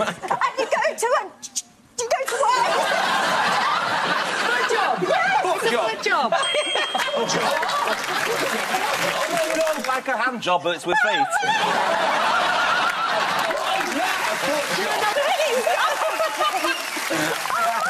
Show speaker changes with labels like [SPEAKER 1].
[SPEAKER 1] And you go to work.
[SPEAKER 2] Good job.
[SPEAKER 1] Yes,
[SPEAKER 2] It's a good job.
[SPEAKER 3] No, like a hand job, but it's with feet.
[SPEAKER 1] Really?